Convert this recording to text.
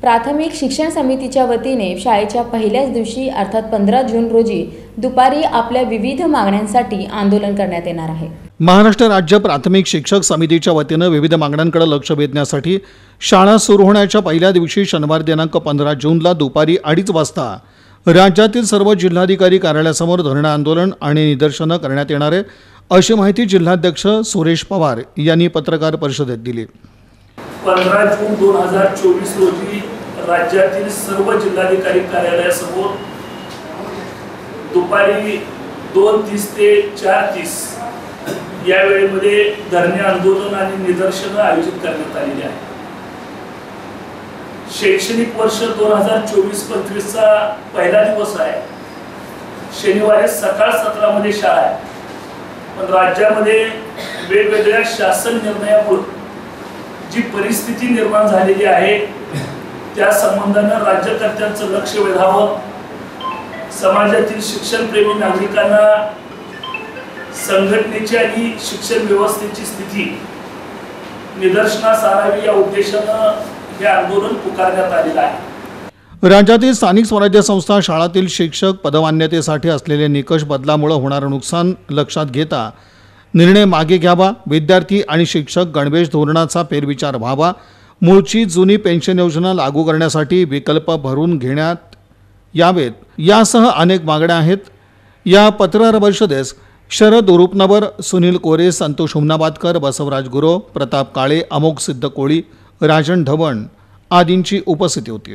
प्राथमिक शिक्षण समितीच्या वतीने शाळेच्या पहिल्याच दिवशी अर्थात 15 जून रोजी दुपारी आपल्या विविध मागण्यांसाठी आंदोलन करण्यात येणार आहे। महाराष्ट्र राज्य प्राथमिक शिक्षक समितीच्या वतीने विविध मागण्यांकडे लक्ष वेधण्यासाठी शाळा सुरू होण्याच्या पहिल्या दिवशी शनिवार दिनांक 15 जूनला दुपारी 2:30 वाजता राज्यातील सर्व जिल्हाधिकारी कार्यालयासमोर धरणे आंदोलन आणि निदर्शने करण्यात येणार आहे, अशी माहिती जिल्हाध्यक्ष सुरेश पवार यांनी पत्रकार परिषदेत दिली। 15 जून 2024 रोजी राज्यातील सर्व जिल्हाधिकारी कार्यालयासमोर दुपारी 2:30 ते 4:30 या वेळेमध्ये धरणे आंदोलन आणि निदर्शने आयोजित करण्यात आलेली आहे। शैक्षणिक वर्ष 2024-25 चा पहिला दिवस आहे। शनिवारी सकाळ सत्रामध्ये शाळा आहे, पण राज्यामध्ये वेगवेगळ्या शासन निर्णयामुळे जी परिस्थिती निर्माण झालेली आहे त्या संबंधाने राज्यकर्त्यांचं लक्ष वेधावं, समाजातील शिक्षणप्रेमी नागरिकांना संघटनेची आणि शिक्षण व्यवस्थेची स्थिती निदर्शनास आणावी या उद्देशाने हे आंदोलन पुकारण्यात आलेलं आहे। राज्यातील स्थानिक स्वराज्य संस्था शाळातील शिक्षक पदमान्यतेसाठी असलेले निकष बदलामुळे होणारे नुकसान लक्षात घेता निर्णय मागे घ्यावा, विद्यार्थी आणि शिक्षक गणवेश धोरणाचा फेरविचार व्हावा, मूळची जुनी पेन्शन योजना लागू करण्यासाठी विकल्प भरून घेण्यात यावेत, यासह अनेक मागण्या आहेत। या पत्रकार परिषदेस शरद उरुपनवर, सुनील कोरे, संतोष हुमनाबादकर, बसवराज गुरव, प्रताप काळे, अमोघ सिद्ध कोळी, राजन ढवण आदींची उपस्थिती होती।